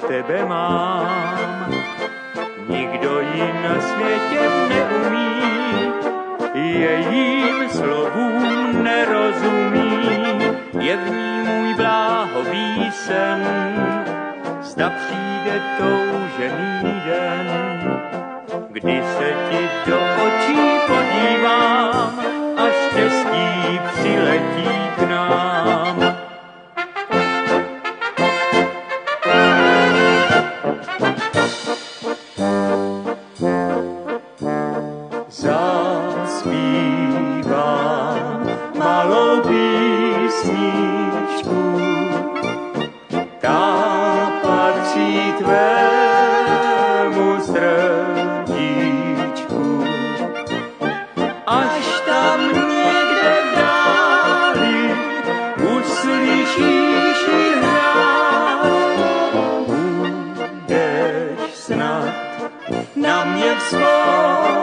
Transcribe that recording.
tebe mám. Nikdo ji na světě neumí, jejím slovům nerozumí. Je v ní můj bláhový sen, zda přijde toužený den, kdy se ti do očí podívám a štěstí přiletí k nám. Zaspívám malou písničku, ta patří tvému srdíčku. Až tam někde v dáli uslyšíš ji hrát, budeš snad na mě vzpomínat.